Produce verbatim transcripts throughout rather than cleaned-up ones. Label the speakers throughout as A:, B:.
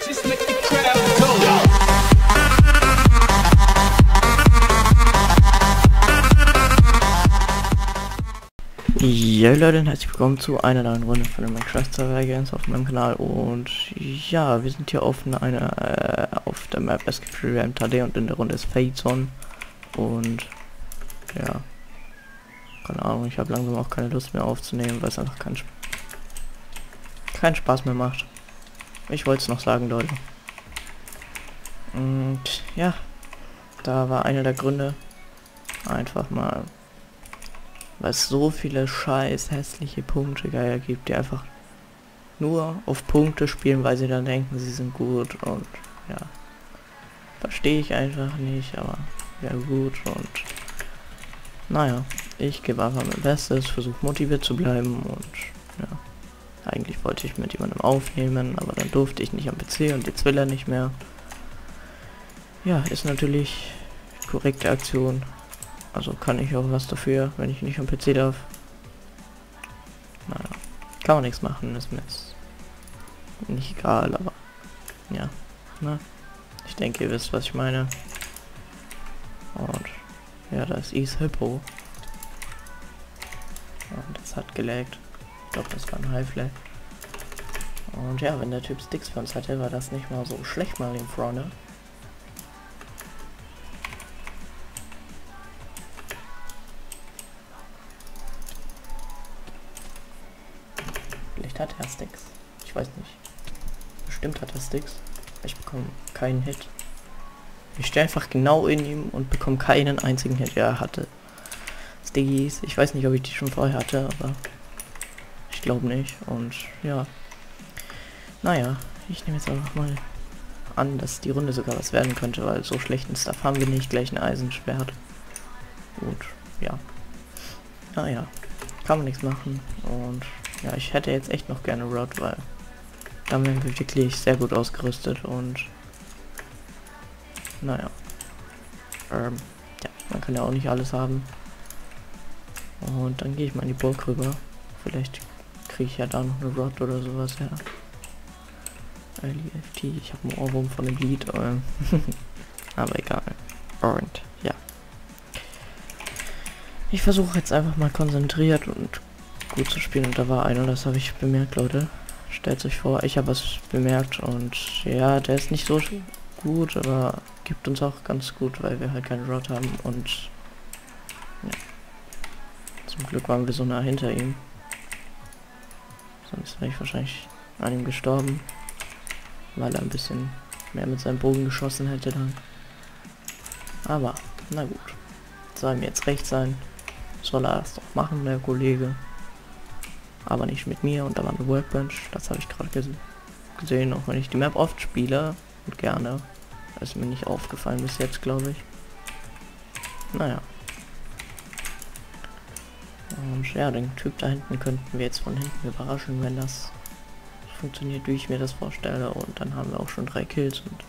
A: Ja Leute, und herzlich willkommen zu einer neuen Runde von den Minecraft Server Games auf meinem Kanal. Und ja, wir sind hier auf eine äh, auf der Map Escape Realm H D und in der Runde ist Phaeton. Und ja, keine Ahnung, ich habe langsam auch keine Lust mehr aufzunehmen, weil es einfach keinen keinen Spaß mehr macht. Ich wollte es noch sagen, Leute. Und ja, da war einer der Gründe, einfach mal, weil es so viele scheiß hässliche Punktegeier gibt, die einfach nur auf Punkte spielen, weil sie dann denken, sie sind gut. Und ja, verstehe ich einfach nicht, aber ja gut. Und naja, ich gebe einfach mein Bestes, versuche motiviert zu bleiben. Und ja, eigentlich wollte ich mit jemandem aufnehmen, aber dann durfte ich nicht am P C und jetzt will er nicht mehr. Ja, ist natürlich korrekte Aktion. Also kann ich auch was dafür, wenn ich nicht am P C darf. Naja, kann man nichts machen, ist mir jetzt nicht egal, aber ja, ne? Ich denke, ihr wisst, was ich meine. Und ja, da ist East Hippo. Und das hat gelaggt. Ich glaube, das war ein High-Flag. Und ja, wenn der Typ Sticks für uns hatte, war das nicht mal so schlecht mal in Front. Vielleicht hat er Sticks. Ich weiß nicht. Bestimmt hat er Sticks. Ich bekomme keinen Hit. Ich stehe einfach genau in ihm und bekomme keinen einzigen Hit. Ja, er hatte Stickies. Ich weiß nicht, ob ich die schon vorher hatte, aber ich glaube nicht. Und ja. Naja, ich nehme jetzt einfach mal an, dass die Runde sogar was werden könnte, weil so schlechten Stuff haben wir nicht. Gleich ein Eisenschwert. Und ja. Naja. Kann man nichts machen. Und ja, ich hätte jetzt echt noch gerne Rod, weil da wären wir wirklich sehr gut ausgerüstet und naja. Ähm, ja, man kann ja auch nicht alles haben. Und dann gehe ich mal in die Burg rüber. Vielleicht kriege ich ja da noch eine Rod oder sowas, ja. L E F T, ich habe einen Ohrwurm von dem Lied, ähm aber egal. Und ja. Ich versuche jetzt einfach mal konzentriert und gut zu spielen, und da war einer, das habe ich bemerkt, Leute. Stellt euch vor, ich habe was bemerkt und ja, der ist nicht so gut, aber gibt uns auch ganz gut, weil wir halt keinen Rod haben und ja. Zum Glück waren wir so nah hinter ihm. Sonst wäre ich wahrscheinlich an ihm gestorben, weil er ein bisschen mehr mit seinem Bogen geschossen hätte dann. Aber, na gut. Soll mir jetzt recht sein. Soll er es doch machen, der Kollege. Aber nicht mit mir, und da war eine Workbench. Das habe ich gerade ges gesehen, auch wenn ich die Map oft spiele und gerne. Das ist mir nicht aufgefallen bis jetzt, glaube ich. Naja. Und ja, den Typ da hinten könnten wir jetzt von hinten überraschen, wenn das funktioniert, wie ich mir das vorstelle. Und dann haben wir auch schon drei Kills. Und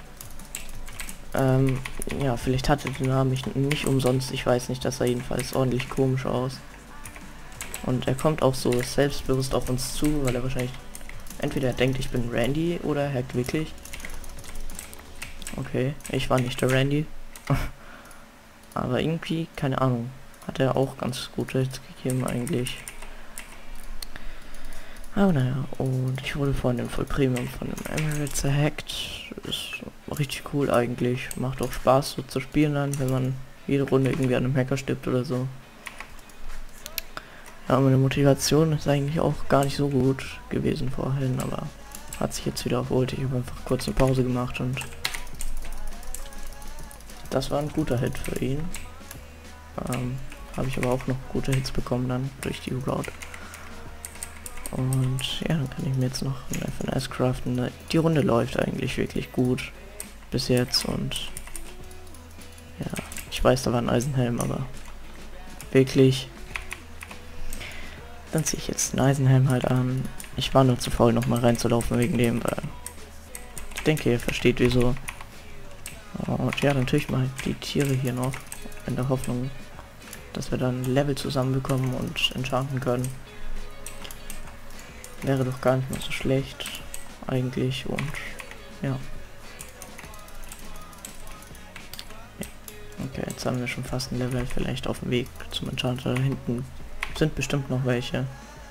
A: ähm, ja, vielleicht hatte den Namen nicht, nicht umsonst. Ich weiß nicht, das sah jedenfalls ordentlich komisch aus. Und er kommt auch so selbstbewusst auf uns zu, weil er wahrscheinlich entweder er denkt, ich bin Randy, oder er hackt wirklich. Okay, ich war nicht der Randy. Aber irgendwie, keine Ahnung, hat er auch ganz gute Hits gegeben eigentlich. Aber naja, und ich wurde vorhin im Full Premium von dem Emerald zerhackt. Ist richtig cool eigentlich. Macht auch Spaß so zu spielen dann, wenn man jede Runde irgendwie an einem Hacker stirbt oder so. Ja, meine Motivation ist eigentlich auch gar nicht so gut gewesen vorhin, aber hat sich jetzt wieder erholt. Ich habe einfach kurz eine Pause gemacht und das war ein guter Hit für ihn. Ähm, habe ich aber auch noch gute Hits bekommen dann durch die Route. Und ja, dann kann ich mir jetzt noch ein F N S craften. Die Runde läuft eigentlich wirklich gut bis jetzt und ja, ich weiß, da war ein Eisenhelm, aber wirklich. Dann ziehe ich jetzt den Eisenhelm halt an. Ich war nur zu faul, noch mal reinzulaufen wegen dem, weil ich denke, ihr versteht wieso. Und ja, dann tue ich mal die Tiere hier noch, in der Hoffnung, dass wir dann Level zusammenbekommen und enchanten können. Wäre doch gar nicht mehr so schlecht, eigentlich. Und ja. Okay, jetzt haben wir schon fast ein Level, vielleicht auf dem Weg zum Enchanter. Da hinten sind bestimmt noch welche.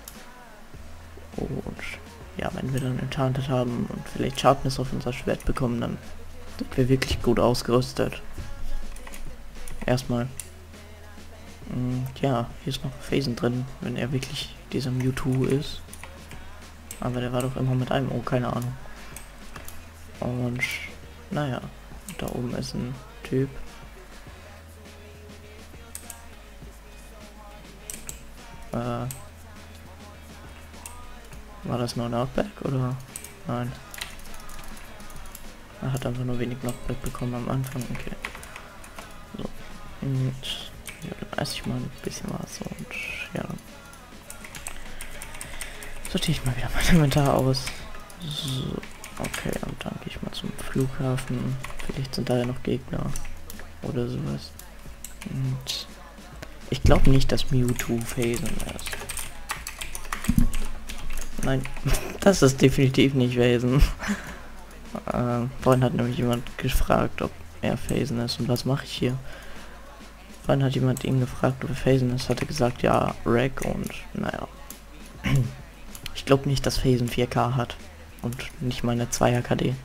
A: Und ja, wenn wir dann Enchanted haben und vielleicht Sharpness auf unser Schwert bekommen, dann sind wir wirklich gut ausgerüstet. Erstmal. Und ja, hier ist noch Phasen drin, wenn er wirklich dieser Mewtwo ist. Aber der war doch immer mit einem, oh, keine Ahnung. Und naja, da oben ist ein Typ. Äh, war das nur Knockback oder? Nein. Er hat einfach nur wenig Knockback bekommen am Anfang, okay. So. Und ja, dann esse ich mal ein bisschen was und ja. Sortiere ich mal wieder mein Inventar aus. So, okay, und dann gehe ich mal zum Flughafen. Vielleicht sind da ja noch Gegner oder sowas. Und ich glaube nicht, dass Mewtwo phasen ist. Nein, das ist definitiv nicht phasen. äh, vorhin hat nämlich jemand gefragt, ob er phasen ist und was mache ich hier? Vorhin hat jemand ihn gefragt, ob er phasen ist, hat er gesagt, ja, Rack und naja. Ich glaube nicht, dass Phasen vier K hat und nicht mal eine Zweier K D.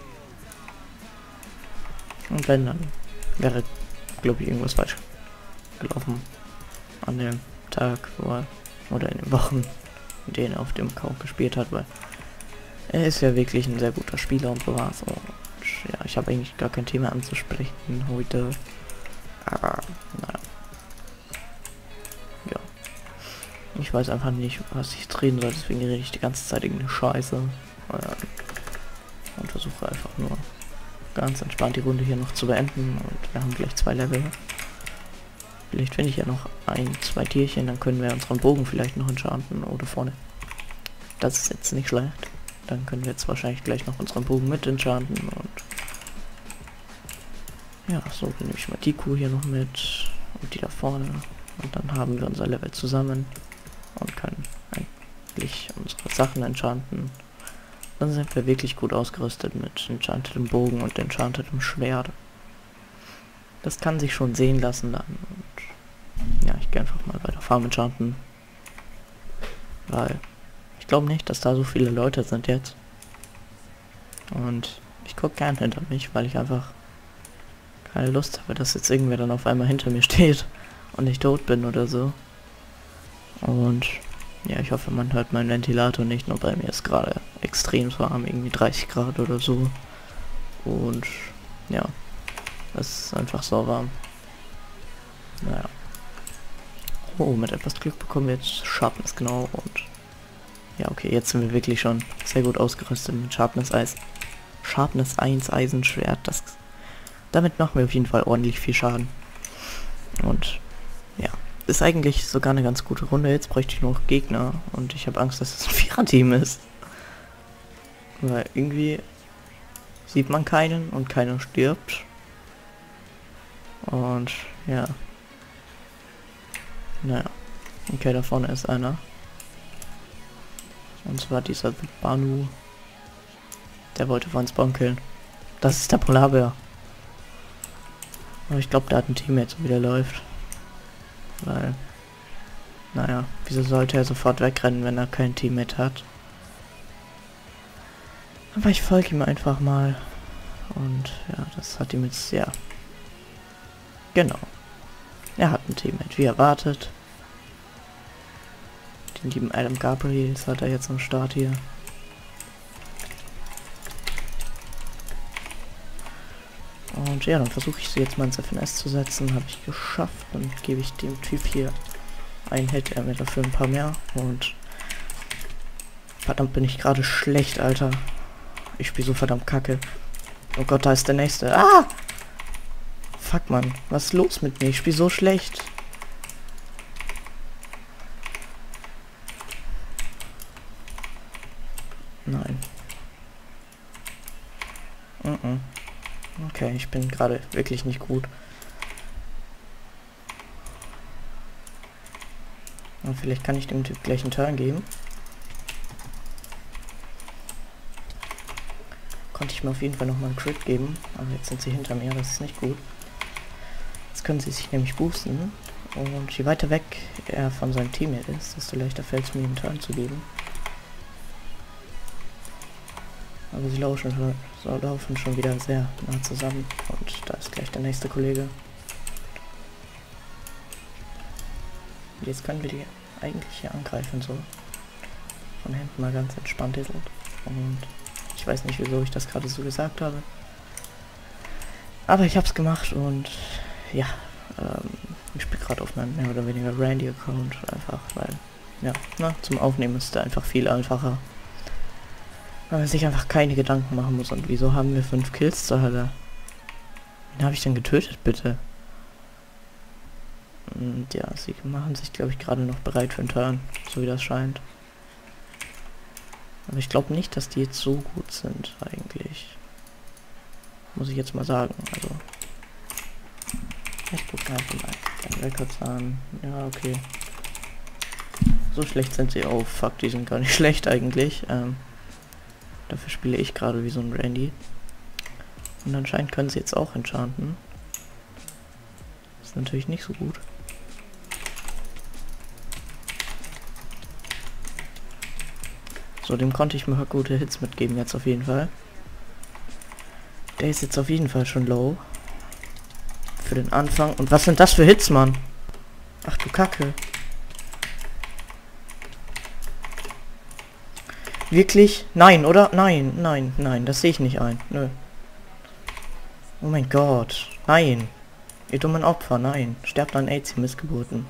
A: Und wenn, dann wäre, glaube ich, irgendwas falsch gelaufen an dem Tag, wo er, oder in den Wochen, in denen er auf dem Account gespielt hat, weil er ist ja wirklich ein sehr guter Spieler und so was. Und ja, ich habe eigentlich gar kein Thema anzusprechen heute, aber naja. Ja. Ich weiß einfach nicht, was ich jetzt reden soll, deswegen rede ich die ganze Zeit irgendeine Scheiße. Und versuche einfach nur ganz entspannt die Runde hier noch zu beenden. Und wir haben gleich zwei Level. Vielleicht finde ich ja noch ein, zwei Tierchen, dann können wir unseren Bogen vielleicht noch enchanten oder vorne. Das ist jetzt nicht schlecht. Dann können wir jetzt wahrscheinlich gleich noch unseren Bogen mit enchanten und ja, so, dann nehme ich mal die Kuh hier noch mit und die da vorne und dann haben wir unser Level zusammen und können eigentlich unsere Sachen enchanten. Dann sind wir wirklich gut ausgerüstet mit enchantetem Bogen und enchantetem Schwert. Das kann sich schon sehen lassen dann. Und ja, ich gehe einfach mal weiter Farm enchanten. Weil ich glaube nicht, dass da so viele Leute sind jetzt. Und ich gucke gern hinter mich, weil ich einfach keine Lust habe, dass jetzt irgendwer dann auf einmal hinter mir steht und ich tot bin oder so. Und ja, ich hoffe, man hört meinen Ventilator nicht, nur bei mir ist gerade extrem warm, irgendwie dreißig Grad oder so. Und ja, es ist einfach so warm. Naja. Oh, mit etwas Glück bekommen wir jetzt Sharpness, genau. Und ja, okay, jetzt sind wir wirklich schon sehr gut ausgerüstet mit Sharpness Eis. Sharpness eins Eisenschwert, das damit machen wir auf jeden Fall ordentlich viel Schaden. Und ja, ist eigentlich sogar eine ganz gute Runde. Jetzt bräuchte ich noch Gegner und ich habe Angst, dass es ein Vierer-Team ist. Weil irgendwie sieht man keinen und keiner stirbt. Und ja. Naja. Okay, da vorne ist einer. Und zwar dieser Banu. Der wollte von Spawn killen. Das ist der Polarbär. Aber ich glaube, der hat ein Team jetzt wieder läuft. Weil, naja, wieso sollte er sofort wegrennen, wenn er kein Teammate hat? Aber ich folge ihm einfach mal. Und ja, das hat ihm jetzt, ja. Genau. Er hat ein Teammate, wie erwartet. Den lieben Adam Gabriels hat er jetzt am Start hier. Und ja, dann versuche ich sie jetzt mal ins F N S zu setzen. Habe ich geschafft. Dann gebe ich dem Typ hier einen Hit, er mir dafür ein paar mehr. Und verdammt bin ich gerade schlecht, Alter. Ich spiele so verdammt kacke. Oh Gott, da ist der nächste. Ah! Fuck, Mann. Was ist los mit mir? Ich spiele so schlecht. Nein. Mhm. Okay, ich bin gerade wirklich nicht gut. Und vielleicht kann ich dem Typ gleich einen Turn geben. konnte ich mir auf jeden Fall noch mal einen Crit geben. Aber jetzt sind sie hinter mir, das ist nicht gut. Jetzt können sie sich nämlich boosten. Und je weiter weg er von seinem Teammate ist, desto leichter fällt es mir, einen Turn zu geben. Aber sie laufen schon, so laufen schon wieder sehr nah zusammen. Und da ist gleich der nächste Kollege. Und jetzt können wir die eigentlich hier angreifen, so. Von hinten mal ganz entspannt ist. Und ich weiß nicht, wieso ich das gerade so gesagt habe. Aber ich habe es gemacht und ja, ähm, ich spiele gerade auf meinem mehr oder weniger Randy-Account einfach, weil, ja, na, zum Aufnehmen ist da einfach viel einfacher. Weil man sich einfach keine Gedanken machen muss. Und wieso haben wir fünf Kills zur Hölle? Wen habe ich denn getötet, bitte? Und ja, sie machen sich, glaube ich, gerade noch bereit für einen Turn, so wie das scheint. Aber ich glaube nicht, dass die jetzt so gut sind, eigentlich. Muss ich jetzt mal sagen, also... Ich gucke einfach mal die Records an. Ja, okay. So schlecht sind sie. Oh, fuck, die sind gar nicht schlecht eigentlich. Ähm, dafür spiele ich gerade wie so ein Randy. Und anscheinend können sie jetzt auch enchanten. Ist natürlich nicht so gut. So, dem konnte ich mal gute Hits mitgeben jetzt auf jeden Fall. Der ist jetzt auf jeden Fall schon low. Für den Anfang. Und was sind das für Hits, Mann? Ach du Kacke. Wirklich? Nein, oder? Nein, nein, nein. Das sehe ich nicht ein. Nö. Oh mein Gott. Nein. Ihr dummen Opfer, nein. Sterbt an AIDS, ihr Missgeburten.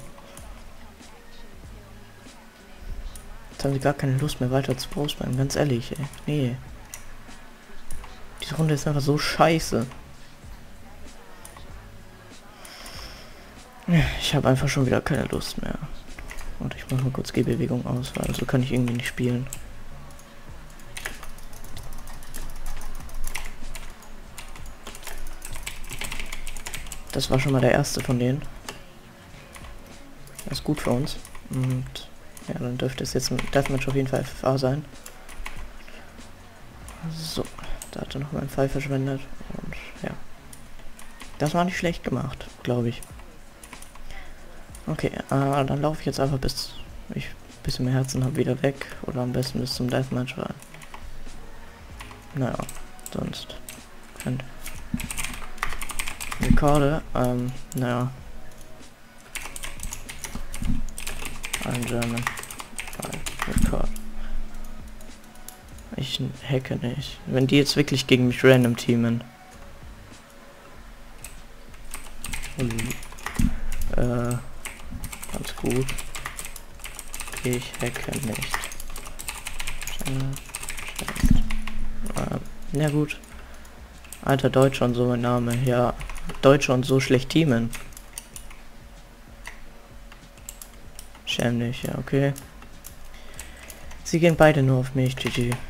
A: Jetzt haben sie gar keine Lust mehr weiter zu prosperen, ganz ehrlich, ey. Nee. Diese Runde ist einfach so scheiße. Ich habe einfach schon wieder keine Lust mehr. Und ich mache mal kurz Gehbewegung aus, weil so kann ich irgendwie nicht spielen. Das war schon mal der erste von denen. Das ist gut für uns. Und ja, dann dürfte es jetzt ein Deathmatch auf jeden Fall F F A sein. So, da hat er noch mal einen Pfeil verschwendet. Und ja. Das war nicht schlecht gemacht, glaube ich. Okay, äh, dann laufe ich jetzt einfach bis ich ein bisschen mehr Herzen habe wieder weg. Oder am besten bis zum Deathmatch, weil... Naja, sonst... Kann Rekorde, ähm, naja. Ein German. Record. Ich hacke nicht. Wenn die jetzt wirklich gegen mich random teamen. Und, äh, ganz gut. Ich hacke nicht. Äh, na gut. Alter, Deutscher und so mein Name. Ja, Deutscher und so schlecht teamen. Schäm dich, ja, okay. Sie gehen beide nur auf mich, G G.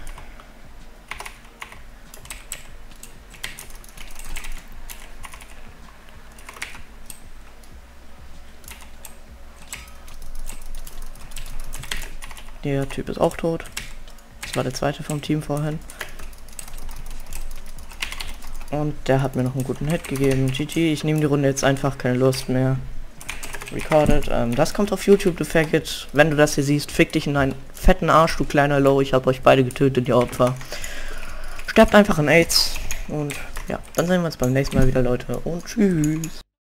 A: Der Typ ist auch tot. Das war der zweite vom Team vorhin. Und der hat mir noch einen guten Hit gegeben. G G, ich nehme die Runde jetzt einfach, keine Lust mehr. Recorded. Ähm, das kommt auf YouTube, du Faggot. Wenn du das hier siehst, fick dich in einen fetten Arsch, du kleiner Low. Ich habe euch beide getötet, ihr Opfer. Sterbt einfach an AIDS. Und ja, dann sehen wir uns beim nächsten Mal wieder, Leute. Und tschüss.